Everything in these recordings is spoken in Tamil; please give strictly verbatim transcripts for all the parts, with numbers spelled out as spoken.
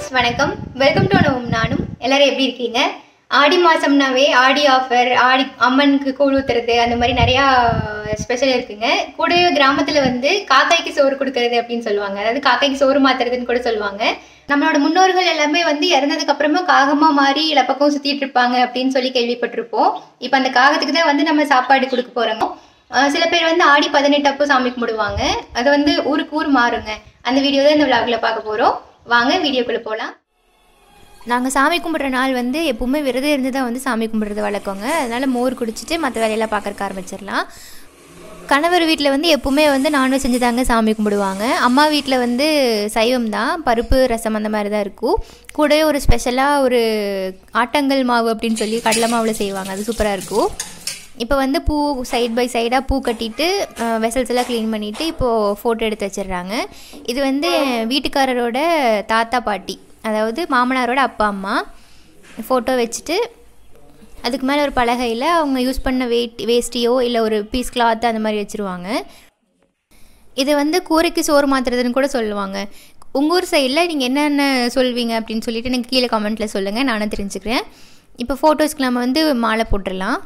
வணக்கம். வெல்கம் டு நோம். நானும் எல்லாரும் எப்படி இருக்கீங்க? ஆடி மாதம்னாவே ஆடி ஆஃபர், ஆடி அம்மனுக்கு கூழ் ஊத்துறது, அந்த மாதிரி நிறையா ஸ்பெஷல் இருக்குங்க. கூடவே கிராமத்தில் வந்து காக்காய்க்கு சோறு கொடுக்கறது அப்படின்னு சொல்லுவாங்க. அதாவது காக்காய்க்கு சோறு மாத்துறதுன்னு கூட சொல்லுவாங்க. நம்மளோட முன்னோர்கள் எல்லாமே வந்து இறந்ததுக்கு அப்புறமா காகமாக மாறி எல்லா பக்கம் சுற்றிட்டு இருப்பாங்க அப்படின்னு சொல்லி கேள்விப்பட்டிருப்போம். இப்போ அந்த காகத்துக்கு தான் வந்து நம்ம சாப்பாடு கொடுக்க போகிறோம். சில பேர் வந்து ஆடி பதினெட்டு அப்போ சாமி கும்பிடுவாங்க. அது வந்து ஊருக்கு ஊர் மாறுங்க. அந்த வீடியோ தான் இந்த விளாகில் பார்க்க போகிறோம். வாங்க வீடியோக்குள்ளே போகலாம். நாங்கள் சாமி கும்பிட்ற நாள் வந்து எப்போவுமே விரதம் இருந்து தான் வந்து சாமி கும்பிட்றது வழக்கங்க. அதனால் மோர் குடிச்சிட்டு மற்ற வேலையெல்லாம் பார்க்கறக்க ஆரம்பிச்சிடலாம். கணவர் வீட்டில் வந்து எப்போவுமே வந்து நான்வெஜ் செஞ்சு தாங்க சாமி கும்பிடுவாங்க. அம்மா வீட்டில் வந்து சைவம் தான், பருப்பு ரசம் அந்த மாதிரி தான் இருக்கும். கூடவே ஒரு ஸ்பெஷலாக ஒரு ஆட்டங்கள் மாவு அப்படின்னு சொல்லி கடலை மாவில் செய்வாங்க. அது சூப்பராக இருக்கும். இப்போ வந்து பூ சைட் பை சைடாக பூ கட்டிட்டு வெசல்ஸ் எல்லாம் க்ளீன் பண்ணிவிட்டு இப்போது ஃபோட்டோ எடுத்து வச்சிடுறாங்க. இது வந்து வீட்டுக்காரரோட தாத்தா பாட்டி, அதாவது மாமனாரோட அப்பா அம்மா ஃபோட்டோ வச்சுட்டு அதுக்கு மேலே ஒரு பலகையில் அவங்க யூஸ் பண்ண வெயிட் வேஸ்டியோ இல்லை ஒரு பீஸ் கிளாத் அந்த மாதிரி வச்சுருவாங்க. இதை வந்து கூரைக்கு சோறு மாற்றுறதுன்னு கூட சொல்லுவாங்க. உங்கள் ஊர் சைடில் நீங்கள் என்னென்ன சொல்வீங்க அப்படின்னு சொல்லிட்டு எனக்கு கீழே கமெண்ட்டில் சொல்லுங்கள், நானும் தெரிஞ்சுக்கிறேன். இப்போ ஃபோட்டோஸ்க்கு நம்ம வந்து மாலை போட்டுடலாம்.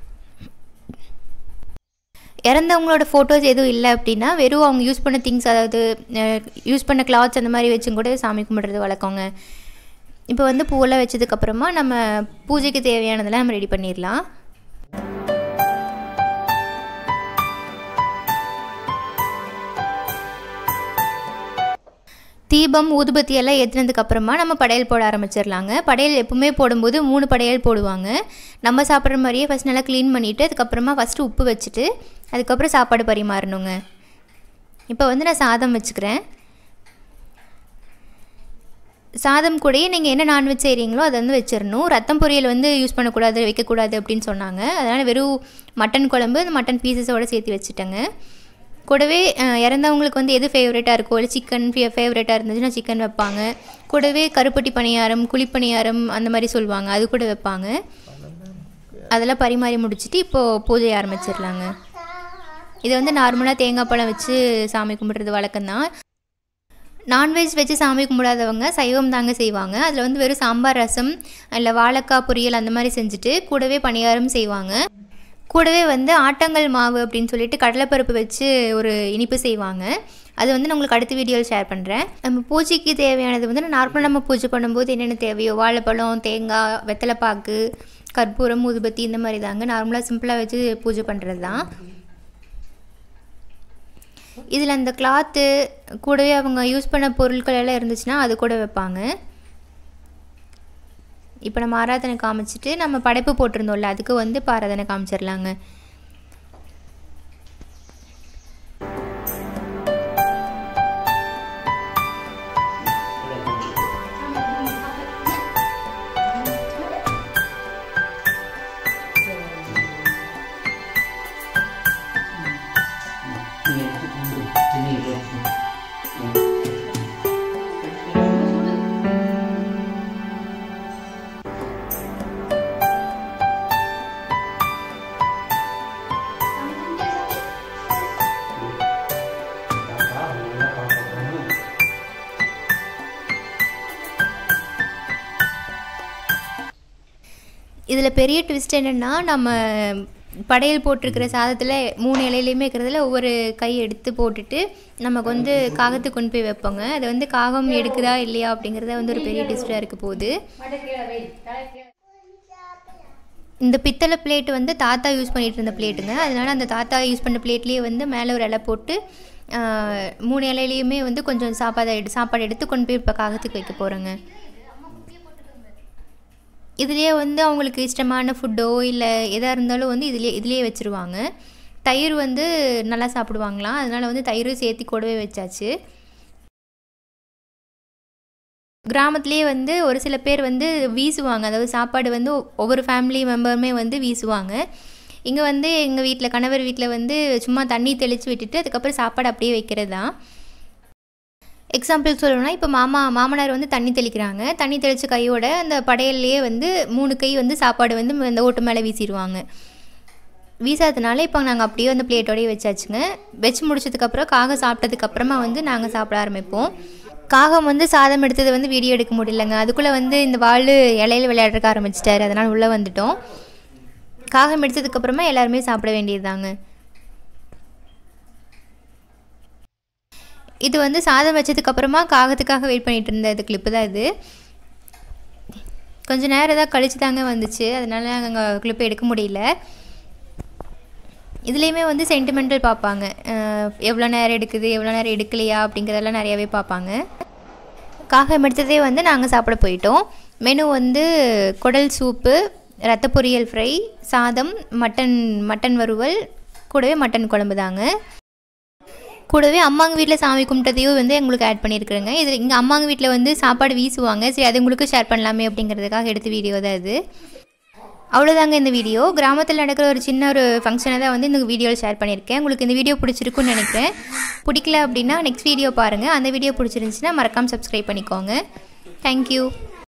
இறந்தவங்களோட ஃபோட்டோஸ் எதுவும் இல்லை அப்படின்னா வெறும் அவங்க யூஸ் பண்ண திங்ஸ், அதாவது யூஸ் பண்ண கிளாத்ஸ் அந்த மாதிரி வச்சும் கூட சாமி கும்பிட்றது வழக்கங்க. இப்போ வந்து பூவெல்லாம் வச்சதுக்கப்புறமா நம்ம பூஜைக்கு தேவையானதெல்லாம் நம்ம ரெடி பண்ணிடலாம். தீபம் ஊதுபத்தி எல்லாம் ஏற்றினதுக்கப்புறமா நம்ம படையல் போட ஆரம்பிச்சிடலாங்க. படையல் எப்பவுமே போடும்போது மூணு படையல் போடுவாங்க. நம்ம சாப்பிட்ற மாதிரியே ஃபஸ்ட் நல்லா க்ளீன் பண்ணிவிட்டு அதுக்கப்புறமா ஃபஸ்ட்டு உப்பு வச்சுட்டு அதுக்கப்புறம் சாப்பாடு பரிமாறணுங்க. இப்போ வந்து நான் சாதம் வச்சுக்கிறேன். சாதம் கூடயே நீங்கள் என்ன நான்வெஜ் செய்கிறீங்களோ அதை வந்து வச்சிடணும். ரத்தம் பொரியல் வந்து யூஸ் பண்ணக்கூடாது, வைக்கக்கூடாது அப்படின்னு சொன்னாங்க. அதனால் வெறும் மட்டன் குழம்பு அந்த மட்டன் பீசஸோடு சேர்த்து வச்சுட்டேங்க. கூடவே இறந்தவங்களுக்கு வந்து எது ஃபேவரட்டாக இருக்கோ, இல்லை சிக்கன் ஃபே ஃபேவரட்டாக இருந்துச்சுன்னா சிக்கன் வைப்பாங்க. கூடவே கருப்பட்டி பணியாரம், குழிப்பணியாரம் அந்த மாதிரி சொல்லுவாங்க, அது கூட வைப்பாங்க. அதெல்லாம் பரிமாறி முடிச்சுட்டு இப்போது பூஜை ஆரம்பிச்சிடலாங்க. இது வந்து நார்மலாக தேங்காய் பழம் வச்சு சாமி கும்பிட்றது வழக்கம்தான். நான்வெஜ் வச்சு சாமி கும்பிடாதவங்க சைவம் தாங்க செய்வாங்க. அதில் வந்து வெறும் சாம்பார் ரசம் இல்லை வாழைக்காய் பொரியல் அந்த மாதிரி செஞ்சுட்டு கூடவே பணியாரம் செய்வாங்க. கூடவே வந்து ஆட்டங்கள் மாவு அப்படின்னு சொல்லிட்டு கடலைப்பருப்பு வச்சு ஒரு இனிப்பு செய்வாங்க. அது வந்து நான் உங்களுக்கு அடுத்த வீடியோவில் ஷேர் பண்ணுறேன். நம்ம பூஜைக்கு தேவையானது வந்து நார்மலாக நம்ம பூஜை பண்ணும்போது என்னென்ன தேவையோ வாழைப்பழம், தேங்காய், வெத்தலைப்பாக்கு, கற்பூரம், ஊதுபத்தி இந்த மாதிரி தாங்க நார்மலாக சிம்பிளாக வச்சு பூஜை பண்ணுறது தான். இதில் அந்த கிளாத்து கூடவே அவங்க யூஸ் பண்ண பொருட்கள் எல்லாம் இருந்துச்சுன்னா அது கூட வைப்பாங்க. இப்போ நம்ம ஆராதனை காமிச்சிட்டு நம்ம படைப்பு போட்டிருந்தோம்ல அதுக்கு வந்து இப்போ ஆராதனை காமிச்சிடலாங்க. இதில் பெரிய ட்விஸ்ட் என்னென்னா, நம்ம படையல் போட்டிருக்கிற சாதத்தில் மூணு இலையிலையுமே இருக்கிறதுல ஒவ்வொரு கை எடுத்து போட்டுட்டு நமக்கு வந்து காகத்துக்கு கொண்டு போய் வைப்போங்க. அது வந்து காகம் எடுக்குதா இல்லையா அப்படிங்கிறத வந்து ஒரு பெரிய ட்விஸ்டாக இருக்க போகுது. இந்த பித்தளை பிளேட் வந்து தாத்தா யூஸ் பண்ணிகிட்டு இருந்த பிளேட்டுங்க. அதனால் அந்த தாத்தா யூஸ் பண்ண பிளேட்லேயே வந்து மேலே ஒரு இலை போட்டு மூணு இலையிலையுமே வந்து கொஞ்சம் சாப்பாடு எடு சாப்பாடு எடுத்து கொண்டு போய் இப்போ காகத்துக்கு வைக்க போகிறோங்க. இதுலேயே வந்து அவங்களுக்கு இஷ்டமான ஃபுட்டோ இல்லை எதாக இருந்தாலும் வந்து இதுலேயே இதுலேயே வச்சுருவாங்க. தயிர் வந்து நல்லா சாப்பிடுவாங்களாம், அதனால் வந்து தயிரும் சேர்த்து கூடவே வச்சாச்சு. கிராமத்துலேயே வந்து ஒரு சில பேர் வந்து வீசுவாங்க, அதாவது சாப்பாடு வந்து ஒவ்வொரு ஃபேமிலி மெம்பருமே வந்து வீசுவாங்க. இங்கே வந்து எங்கள் வீட்டில் கணவர் வீட்டில் வந்து சும்மா தண்ணி தெளித்து விட்டுட்டு அதுக்கப்புறம் சாப்பாடு அப்படியே வைக்கிறது தான். எக்ஸாம்பிள் சொல்லணும்னா இப்போ மாமா மாமனார் வந்து தண்ணி தெளிக்கிறாங்க. தண்ணி தெளித்த கையோட அந்த படையல்லையே வந்து மூணு கை வந்து சாப்பாடு வந்து அந்த ஓட்டு மேலே வீசிடுவாங்க. வீசாததுனால இப்போ நாங்கள் அப்படியே அந்த பிளேட்டோடய வச்சாச்சுங்க. வச்சு முடிச்சதுக்கப்புறம் காகம் சாப்பிட்டதுக்கப்புறமா வந்து நாங்கள் சாப்பிட ஆரம்பிப்போம். காகம் வந்து சாதம் எடுத்தது வந்து வீடியோ எடுக்க முடியலங்க. அதுக்குள்ளே வந்து இந்த வாள் இலையில விளையாடுறக்க ஆரம்பிச்சிட்டாரு. அதனால் உள்ளே வந்துட்டோம். காகம் எடுத்ததுக்கப்புறமா எல்லாருமே சாப்பிட வேண்டியது தாங்க. இது வந்து சாதம் வச்சதுக்கப்புறமா காகத்துக்காக வெயிட் பண்ணிகிட்டு இருந்த இது கிளிப்பு தான் இது. கொஞ்சம் நேரம் தான் கழிச்சு தாங்க வந்துச்சு. அதனால் நாங்கள் கிளிப்பு எடுக்க முடியல. இதுலேயுமே வந்து சென்டிமெண்டல் பார்ப்பாங்க. எவ்வளோ நேரம் எடுக்குது, எவ்வளோ நேரம் எடுக்கலையா அப்படிங்கிறதெல்லாம் நிறையாவே பார்ப்பாங்க. காகம் எடுத்ததே வந்து நாங்கள் சாப்பிட போயிட்டோம். மெனு வந்து குடல் சூப்பு, ரத்த பொரியல் ஃப்ரை, சாதம், மட்டன் மட்டன் வறுவல், கூடவே மட்டன் குழம்பு தாங்க. கூடவே அம்மாங்க வீட்டில் சாமி கும்பிட்டதையும் வந்து எங்களுக்கு ஆட் பண்ணியிருக்குறேங்க. இது இங்கே அம்மாங்க வீட்டில் வந்து சாப்பாடு வீசுவாங்க. சரி, அது உங்களுக்கு ஷேர் பண்ணலாமே அப்படிங்கிறதுக்காக எடுத்த வீடியோ தான் இது. அவ்வளோதாங்க இந்த வீடியோ. கிராமத்தில் நடக்கிற ஒரு சின்ன ஒரு ஃபங்க்ஷனை தான் வந்து இந்த வீடியோவில் ஷேர் பண்ணியிருக்கேன். உங்களுக்கு இந்த வீடியோ பிடிச்சிருக்குன்னு நினைக்கிறேன். பிடிக்கல அப்படின்னா நெக்ஸ்ட் வீடியோ பாருங்கள். அந்த வீடியோ பிடிச்சிருந்துச்சின்னா மறக்காமல் சப்ஸ்கிரைப் பண்ணிக்கோங்க. தேங்க்யூ.